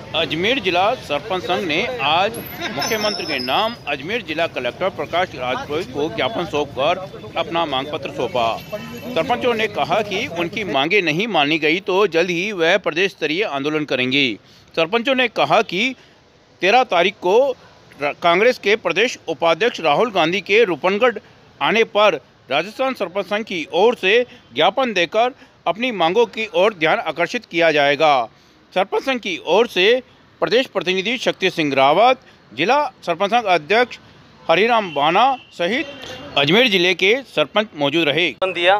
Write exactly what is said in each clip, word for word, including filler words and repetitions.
अजमेर जिला सरपंच संघ ने आज मुख्यमंत्री के नाम अजमेर जिला कलेक्टर प्रकाश राजपुरोहित को ज्ञापन सौंपकर अपना मांग पत्र सौंपा। सरपंचों ने कहा कि उनकी मांगे नहीं मानी गई तो जल्द ही वह प्रदेश स्तरीय आंदोलन करेंगे। सरपंचों ने कहा कि तेरह तारीख को कांग्रेस के प्रदेश उपाध्यक्ष राहुल गांधी के रूपनगढ़ आने पर राजस्थान सरपंच संघ की ओर से ज्ञापन देकर अपनी मांगों की ओर ध्यान आकर्षित किया जाएगा। सरपंच संघ की ओर से प्रदेश प्रतिनिधि शक्ति सिंह रावत, जिला सरपंच संघ अध्यक्ष हरिराम बाना सहित अजमेर जिले के सरपंच मौजूद रहे। दिया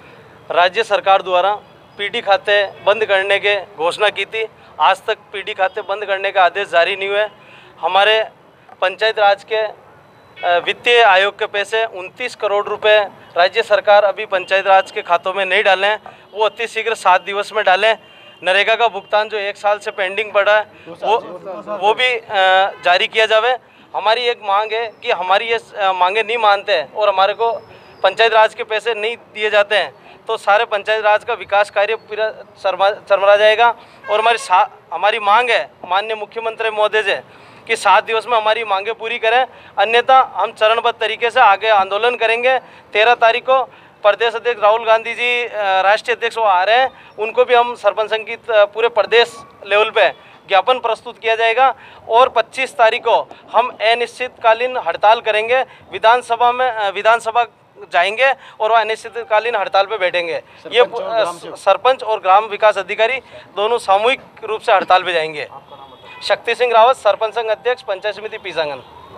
राज्य सरकार द्वारा पीडी खाते बंद करने के घोषणा की थी। आज तक पीडी खाते बंद करने का आदेश जारी नहीं हुए। हमारे पंचायत राज के वित्तीय आयोग के पैसे उनतीस करोड़ रुपए राज्य सरकार अभी पंचायत राज के खातों में नहीं डाले हैं, वो अति शीघ्र सात दिवस में डालें। नरेगा का भुगतान जो एक साल से पेंडिंग पड़ा है वो वो भी जारी किया जावे। हमारी एक मांग है कि हमारी ये मांगे नहीं मानते हैं और हमारे को पंचायत राज के पैसे नहीं दिए जाते हैं तो सारे पंचायत राज का विकास कार्य पूरा चरमरा जाएगा। और हमारी हमारी मांग है माननीय मुख्यमंत्री महोदय से कि सात दिवस में हमारी मांगे पूरी करें, अन्यथा हम चरणबद्ध तरीके से आगे आंदोलन करेंगे। तेरह तारीख को प्रदेश अध्यक्ष राहुल गांधी जी राष्ट्रीय अध्यक्ष वो आ रहे हैं, उनको भी हम सरपंच संघ की पूरे प्रदेश लेवल पे ज्ञापन प्रस्तुत किया जाएगा। और पच्चीस तारीख को हम अनिश्चितकालीन हड़ताल करेंगे, विधानसभा में विधानसभा जाएंगे और वह अनिश्चितकालीन हड़ताल पे बैठेंगे। ये सरपंच और ग्राम विकास अधिकारी दोनों सामूहिक रूप से हड़ताल पे जाएंगे। शक्ति सिंह रावत, सरपंच संघ अध्यक्ष, पंचायत समिति पीसांगन।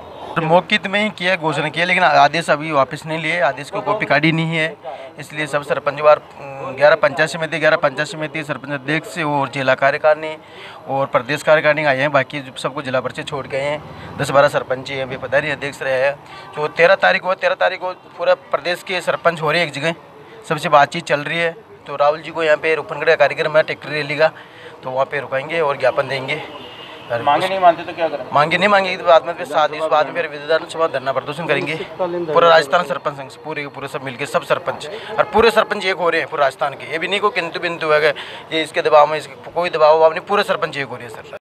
मौखिक में ही किया, घोषणा किया, लेकिन आदेश अभी वापस नहीं लिए। आदेश को कॉपी काटी नहीं है, इसलिए सब सरपंच वार ग्यारह पंचायत समिति ग्यारह पंचायत समिति सरपंच अध्यक्ष और जिला कार्यकारिणी और प्रदेश कार्यकारिणी आए हैं। बाकी सबको जिला परिषद छोड़ गए हैं। दस बारह सरपंच हैं, अभी पदारी अध्यक्ष रहे हैं। तो तेरह तारीख को तेरह तारीख को पूरा प्रदेश के सरपंच हो रहे हैं एक जगह, सबसे बातचीत चल रही है। तो राहुल जी को यहाँ पे रूपनगढ़ का कार्यक्रम है ट्रैक्टर रैली का, तो वहाँ पे रुकाएंगे और ज्ञापन देंगे। मांगे नहीं मानते तो क्या करें? मांगे नहीं मांगेगी तो बाद में फिर सात इस बाद में फिर विधानसभा धरना प्रदर्शन करेंगे। पूरा राजस्थान सरपंच संघ पूरे के पूरे सब मिलके सब सरपंच और पूरे सरपंच एक हो रहे हैं पूरे राजस्थान के। ये भी नहीं को किंतु बिंतु है ये इसके दबाव में, इसके कोई दबाव नहीं, पूरे सरपंच एक हो रहे हैं सर।